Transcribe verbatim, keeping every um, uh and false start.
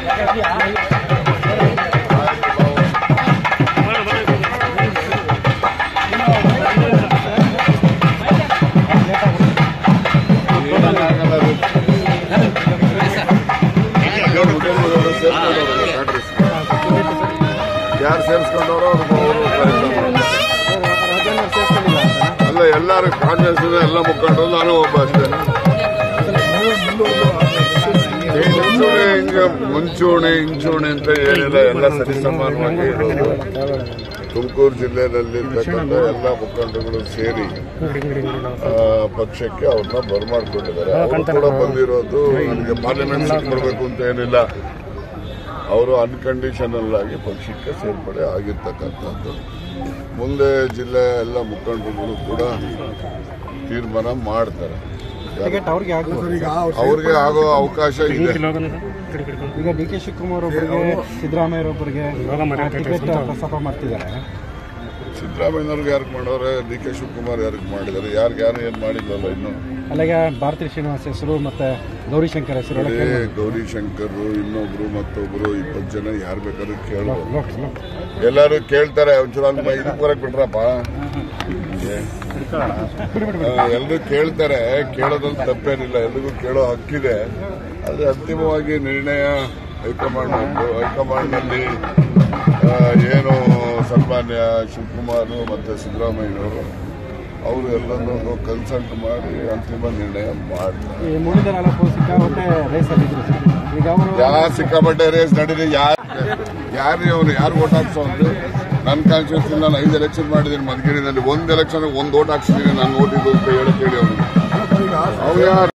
ಯಾರು ಸೇರಿಸ್ಕೊಂಡವರು ಅಲ್ಲ, ಎಲ್ಲರೂ ಕಾಂಗ್ರೆಸ್ ಎಲ್ಲ ಮುಖಂಡರು, ನಾನು ಒಬ್ಬ ಅಷ್ಟೇ. ಮುಂಚೂಣಿ ಹಿಂಗ ಮುಂಚೂಣಿ ಹಿಂಚೂಣಿ ಅಂತ ಏನಿಲ್ಲ, ಎಲ್ಲ ಸರಿಸಮಾನವಾಗಿ ಇರೋದು. ತುಮಕೂರು ಜಿಲ್ಲೆಯಲ್ಲಿರ್ತಕ್ಕಂಥ ಎಲ್ಲ ಮುಖಂಡಗಳು ಸೇರಿ ಪಕ್ಷಕ್ಕೆ ಅವ್ರನ್ನ ಬರಮಾಡ್ಕೊಂಡಿದ್ದಾರೆ. ಅವರು ಕೂಡ ಬಂದಿರೋದು ನನಗೆ ಪಾರ್ಲಿಮೆಂಟ್ ಸೀಟ್ ಬರಬೇಕು ಅಂತ ಏನಿಲ್ಲ, ಅವರು ಅನ್ಕಂಡೀಷನಲ್ ಆಗಿ ಪಕ್ಷಕ್ಕೆ ಸೇರ್ಪಡೆ ಆಗಿರ್ತಕ್ಕಂಥದ್ದು. ಮುಂದೆ ಜಿಲ್ಲೆಯ ಎಲ್ಲ ಮುಖಂಡರುಗಳು ಕೂಡ ತೀರ್ಮಾನ ಮಾಡ್ತಾರೆ. ಅವ್ರಿಗೆ ಆಗೋ ಅವಕಾಶ ಇದೆ. ಈಗ ಡಿ ಕೆ ಶಿವಕುಮಾರ್ ಒಬ್ಬರಿಗೆ, ಸಿದ್ದರಾಮಯ್ಯರೊಬ್ಬರಿಗೆ ಟಿಕೆಟ್ ಪ್ರಸ್ತಾಪ ಮಾಡ್ತಿದ್ದಾರೆ. ಸಿದ್ದರಾಮಯ್ಯನವ್ರಿಗೆ ಯಾರಿಗೆ ಮಾಡೋರೆ, ಡಿ ಕೆ ಶಿವಕುಮಾರ್ ಯಾರಿಗೆ ಮಾಡಿದ್ದಾರೆ? ಯಾರಿಗೆ ಯಾರು ಏನು ಮಾಡಿಲ್ಲಲ್ಲ ಇನ್ನು. ಅಲ್ಲಿಗೆ ಭಾರತೀಯ ಶ್ರೀನಿವಾಸ್ ಹೆಸರು ಮತ್ತೆ ಗೌರಿಶಂಕರ್ ಹೆಸರು. ಗೌರಿಶಂಕರ್ ಇನ್ನೊಬ್ರು ಮತ್ತೊಬ್ರು ಇಪ್ಪತ್ತು ಜನ ಯಾರು ಬೇಕಾದ್ರೂ ಕೇಳೋದು, ಎಲ್ಲರೂ ಕೇಳ್ತಾರೆ. ಒಂಚೂರು ಅಲ್ಲಿ ಇದಕ್ಕೆ ಬರಕ್ ಬಿಟ್ರಪ್ಪ, ಎಲ್ರು ಕೇಳ್ತಾರೆ. ಕೇಳೋದ್ರಲ್ಲಿ ತಪ್ಪೇನಿಲ್ಲ, ಎಲ್ರಿಗೂ ಕೇಳೋ ಹಕ್ಕಿದೆ. ಆದ್ರೆ ಅಂತಿಮವಾಗಿ ನಿರ್ಣಯ ಹೈಕಮಾಂಡ್ ಹೈಕಮಾಂಡ್ನಲ್ಲಿ ಏನು ಸನ್ಮಾನ್ಯ ಶಿವಕುಮಾರ್ ಮತ್ತೆ ಸಿದ್ದರಾಮಯ್ಯನವರು ಅವರು ಎಲ್ಲರನ್ನೂ ಕನ್ಸಲ್ಟ್ ಮಾಡಿ ಅಂತಿಮ ನಿರ್ಣಯ ಮಾಡ್ತಾರೆ. ಯಾರು ಸಿಕ್ಕಾಪಟ್ಟೆ ರೇಸ್ ನಡೀಲಿ, ಯಾರು ಯಾರು ಅವನು ಯಾರು ಓಟ್ ಹಾಕ್ಸೋ ಅಂದ್ರೆ ನನ್ನ ಕಾನ್ಸ್ಟಿಟ್ಯೂನ್ಸಿ ನಾನು ಐದು ಎಲೆಕ್ಷನ್ ಮಾಡಿದ್ದೀನಿ ಮಧುಗಿರಿನಲ್ಲಿ. ಒಂದು ಎಲೆಕ್ಷನ್ ಒಂದು ಓಟ್ ಹಾಕ್ಸಿದ್ದೀನಿ, ನಾನು ಓಟಿದ್ದು ಅಂತ ಹೇಳಕ್ ಹೇಳಿ ಅವನು ಅವ್ರು ಯಾರು